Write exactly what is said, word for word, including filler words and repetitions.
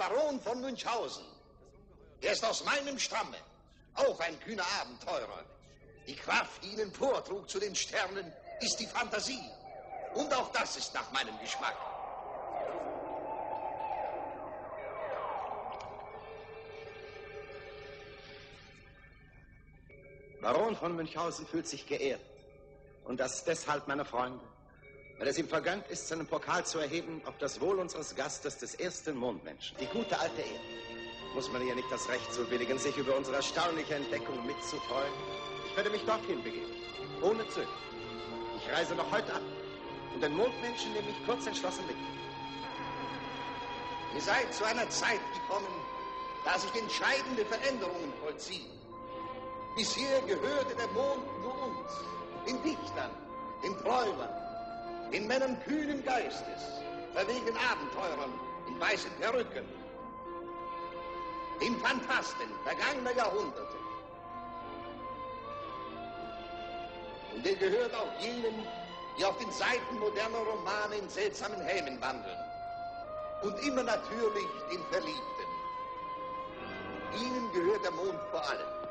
Baron von Münchhausen. Er ist aus meinem Stamme, auch ein kühner Abenteurer. Die Kraft, die ihn emportrug zu den Sternen, ist die Fantasie. Und auch das ist nach meinem Geschmack. Baron von Münchhausen fühlt sich geehrt. Und das deshalb, meine Freunde, weil es ihm vergönnt ist, seinen Pokal zu erheben auf das Wohl unseres Gastes, des ersten Mondmenschen, die gute alte Erde. Muss man ihr nicht das Recht zubilligen, sich über unsere erstaunliche Entdeckung mitzufreuen? Ich werde mich dorthin begeben, ohne Zögern. Ich reise noch heute ab und den Mondmenschen nehme ich kurz entschlossen mit. Ihr seid zu einer Zeit gekommen, da sich entscheidende Veränderungen vollziehen. Bisher gehörte der Mond nur uns, den Dichtern, den Träumern, den Männern kühnen Geistes, verwegenen Abenteurern in weißen Perücken, den Phantasten vergangener Jahrhunderte. Und er gehört auch jenen, die auf den Seiten moderner Romane in seltsamen Helmen wandeln. Und immer natürlich den Verliebten. Ihnen gehört der Mond vor allem.